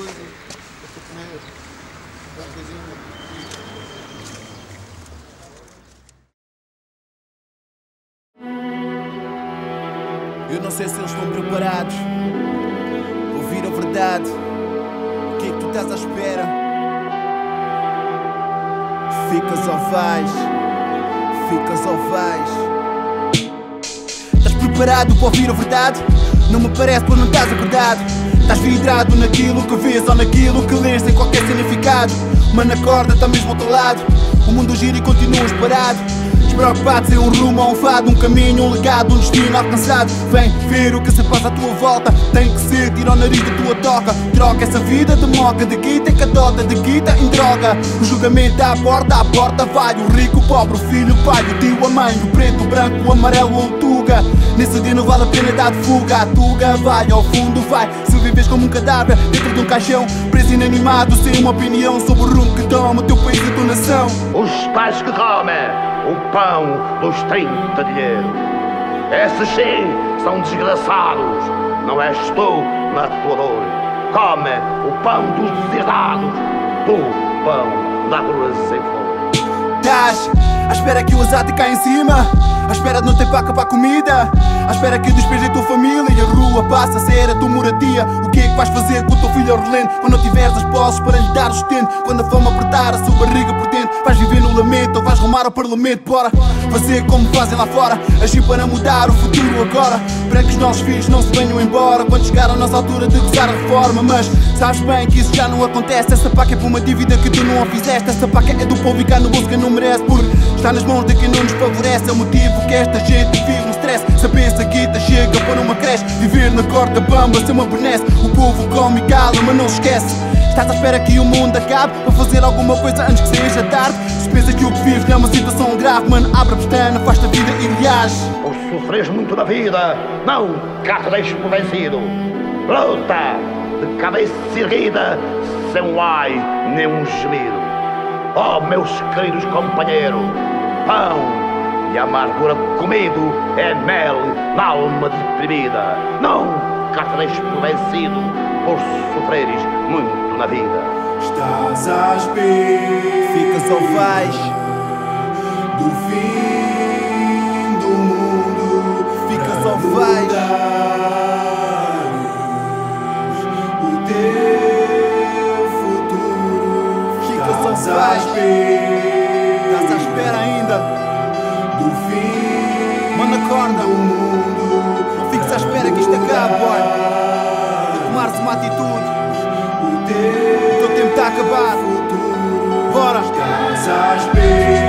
coisa para comer, uma coisinha. Eu não sei se eles estão preparados para ouvir a verdade. O que é que tu estás à espera? Ficas ou vais? Ficas ou vais? Estás preparado para ouvir a verdade? Não me parece porque não estás acordado. Estás vidrado naquilo que vês ou naquilo que lês sem qualquer significado. Mano, acorda, está mesmo ao teu lado. O mundo gira e continuas parado, despreocupado sem um rumo ou um fado, um caminho, um legado, um destino alcançado. Vem ver o que se passa à tua volta. Tem que ser, tira o nariz da tua toca. Troca essa vida de moca, de guita que adota, de guita em droga. O julgamento à porta vai o rico, o pobre, o filho, o pai, o tio, a mãe, o preto, o branco, o amarelo ou o tuga. Nesse dia não vale a pena dar de fuga. A tuga vai ao fundo, vai. Se vives como um cadáver dentro de um caixão, preso inanimado, sem uma opinião sobre o rumo que toma o teu país e a tua nação. Os pais que comem o pão dos 30 dinheiro, esses sim são desgraçados. Não és tu na tua dor. Come o pão dos deserdados, tu, pão da cruz sem flor. Estás à espera que o azar te caia em cima, à espera de não ter para acabar comida, à espera que despeje a tua família e a rua passe a ser a tua moradia. O que é que vais fazer com o teu filho ao relento quando não tiveres as posses para lhe dar o sustento? Quando a fome apertar a sua barriga por dentro, vais viver no lamento ou vais rumar ao parlamento? Bora fazer como fazem lá fora, agir para mudar o futuro agora, para que os nossos filhos não se venham embora quando chegar a nossa altura de gozar a reforma. Mas sabes bem que isso já não acontece. Essa paca é por uma dívida que tu não a fizeste. Essa paca é do povo e cá no bolso que não merece, porque está nas mãos de quem não nos favorece. É o motivo que esta gente vive no stress. Saber se a guita chega para uma creche, viver na corda bamba sem uma benesse. O povo come e cala, mas não se esquece. Estás à espera que o mundo acabe para fazer alguma coisa antes que seja tarde. Se pensas que o que vives não é uma situação grave, mano, abre a pestana, faz-te a vida e reage. Por sofreres muito na vida, não cá te deixes por vencido. Luta de cabeça erguida, sem um ai nem um gemido. Oh, meus queridos companheiros, pão e amargura comido é mel na alma deprimida. Não cá te deixes por vencido, por sofreres muito na vida. Estás à espera, Ficas ou vais? do fim do mundo. Ficas ou vais? O teu futuro. Ficas ou Estás à vais? espera, Estás à espera ainda? do fim Mano, acorda. do mundo. Não fiques à espera que isto acabe, boy. Tomares uma atitude. O O teu tempo está a acabar. futuro. Bora. Estás à espera.